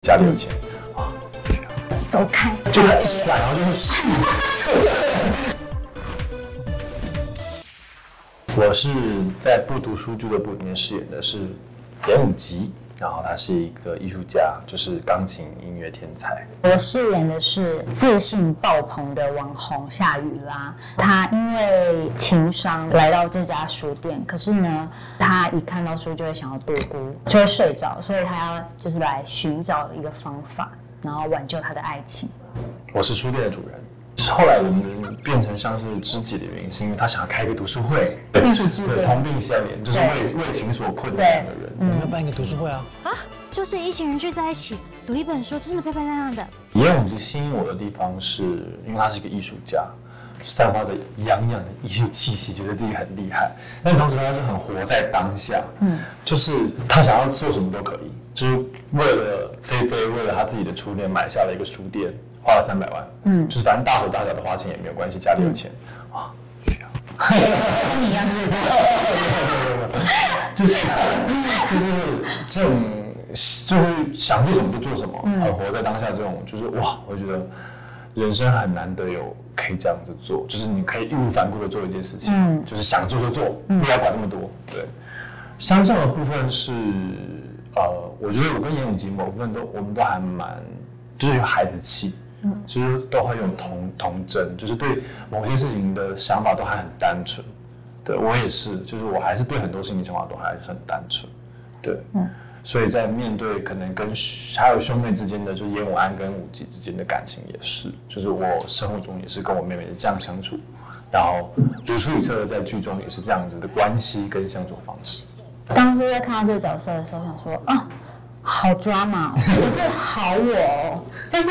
家里有钱， 走开， 就他一甩，然后就会咻。我是在不读书俱乐部里面饰演的是严武吉，然后他是一个艺术家，就是钢琴音乐天才。 我饰演的是自信爆棚的网红夏雨拉，他因为情伤来到这家书店，可是呢，他一看到书就会想要度孤，就会睡着，所以他要就是来寻找一个方法，然后挽救他的爱情。 我是书店的主人。后来我们变成像是知己的原因，是因为他想要开一个读书会， 艺术之对，同病相怜，就是为情所困的两个人。 我们要办一个读书会啊！ 就是一群人聚在一起读一本书，真的漂漂亮亮的。 严武吉吸引我的地方是，因为他是一个艺术家，散发着洋洋的艺术气息，觉得自己很厉害。但同时他是很活在当下，就是他想要做什么都可以，就是为了菲菲，为了他自己的初恋，买下了一个书店。花了300万，就是反正大手大脚的花钱也没有关系，家里有钱，需要。 跟你一样对不对？ 就是这种，就是想做什么就做什么，很活在当下这种，就是哇，我觉得人生很难得有可以这样子做，就是你可以义无反顾的做一件事情，就是想做就做，不要管那么多。对，相像的部分是，我觉得我跟严武吉某部分我们都还蛮，就是有孩子气。就是都会有童真，就是对某些事情的想法都还很单纯。对我也是，就是我还是对很多事情想法都还是很单纯。对，所以在面对可能跟还有兄妹之间的，就是严武安跟武吉之间的感情也是，就是我生活中也是跟我妹妹是这样相处，然后如出一辙的在剧中也是这样子的关系跟相处方式。 当初在看到这个角色的时候，想说好抓马，可是好我哦，就是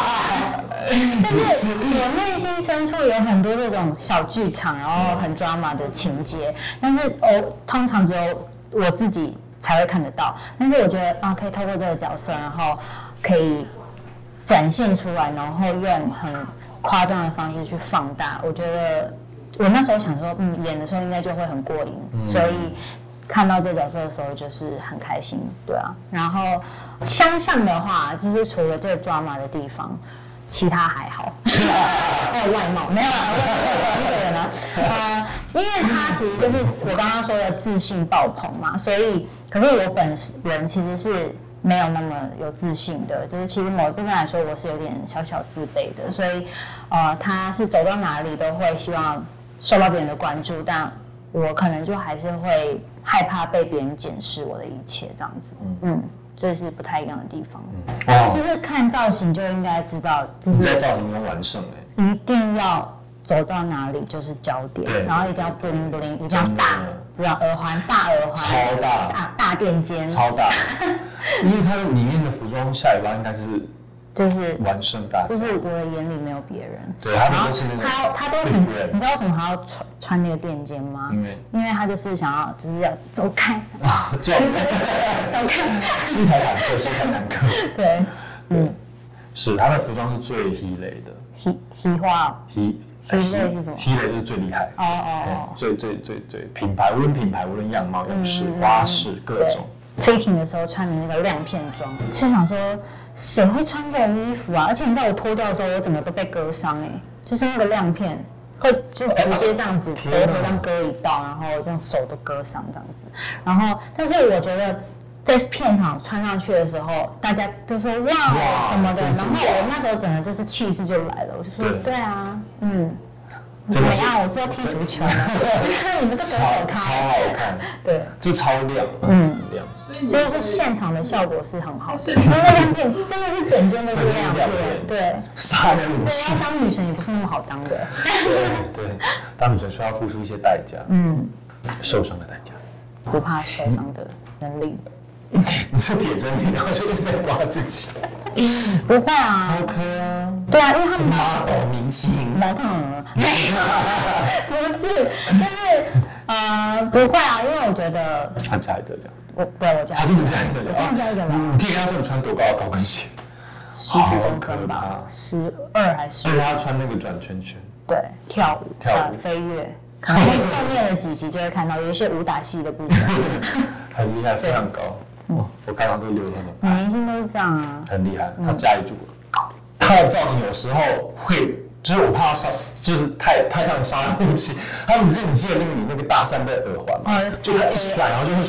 我内心深处有很多这种小剧场，然后很抓马的情节，但是通常只有我自己才会看得到。但是我觉得可以透过这个角色，然后可以展现出来，然后用很夸张的方式去放大。我觉得我那时候想说，演的时候应该就会很过瘾，所以。看到这角色的时候，就是很开心，对啊。然后相像的话，就是除了这个drama的地方，其他还好。外貌没有啦，我这个人啊，因为他其实就是我刚刚说的自信爆棚嘛，所以可是我本人其实是没有那么有自信的，就是其实某一部分来说，我是有点小小自卑的，所以他是走到哪里都会希望受到别人的关注，但我可能就还是会害怕被别人检视我的一切，这样子，这是不太一样的地方。就是看造型就应该知道，就是你在造型中完胜一定要走到哪里就是焦点，然后一定要 bling bling， 一定要大，这样耳环大耳环， 超大， 大垫肩， 超大，因为它里面的服装下一拉应该是。 就是完胜大家， 就是我的眼里没有别人。 对，他都是那种他都很，你知道为什么他要穿那个垫肩吗？因为他就是想要，就是要走开， 走开，是一台坦克，是一台坦克。 对， 是他的服装是最黑雷的， 黑花， 黑雷是什么？ 黑雷是最厉害，最品牌，无论品牌，无论样貌、样式、花式各种。 fitting 的时候穿的那个亮片装，是想说谁会穿这种衣服啊？而且你知道我脱掉的时候，我整个都被割伤就是那个亮片会就直接这样子额头这样割一道，然后这样手都割伤这样子。然后，但是我觉得在片场穿上去的时候，大家都说哇什么的，然后我那时候整个就是气势就来了，我就说对啊，怎么样？我是要踢足球的，你们都给我走开， 超好看， 对， 就超亮，亮。 所以是现场的效果是很好的，因为那亮片真的是整间都是亮片，对， 杀人武器。 所以要当女神也不是那么好当的。 对，当女神需要付出一些代价，受伤的代价， 不怕受伤的能力。 你是铁真体，然后就一直在刮自己。 不会啊 ，OK 啊， 对啊，因为他们 model 明星， 模特儿，不是，就是不会啊，因为我觉得他驾驭得了。 我驾驭， 他真的驾驭得了， 这样驾驭得了。 你可以跟他说你穿多高的高跟鞋 ，10几公分吧，12还是 12？对，他穿那个转圈圈， 对，跳舞飞跃。后面的几集就会看到有一些武打戏的部分， 很厉害，非常高。 我看到都流那种， 明星都是这样啊， 很厉害，他驾驭住了。他的造型有时候会。就是我怕他就是太像杀人武器。你记得你那个大三倍耳环吗？就他一甩，然后就会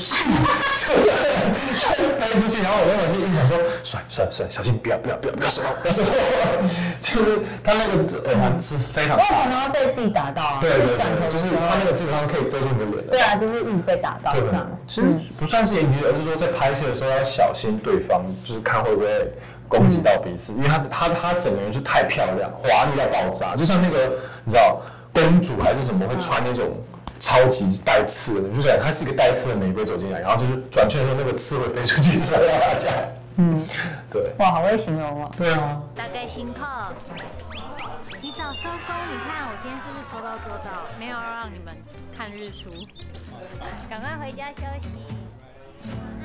飞出去，然后我那时候心想说，甩，小心不要射到。就是他那个耳环是非常大， 可能会被自己打到啊。 对，就是他那个基本上可以遮住你的脸。 对啊，就是一直被打到。对， 其实不算是言语，而是说在拍摄的时候要小心对方，就是看会不会攻击到彼此，因为他整个人就太漂亮，华丽到爆炸，就像那个你知道公主还是什么会穿那种超级带刺的，就想她是一个带刺的玫瑰走进来，然后就是转圈的时候那个刺会飞出去射到大家。对。 哇，好会形容哦。 对啊。 大概辛苦，提早收工。你看我今天是不是说到做到？没有让你们看日出，赶快回家休息。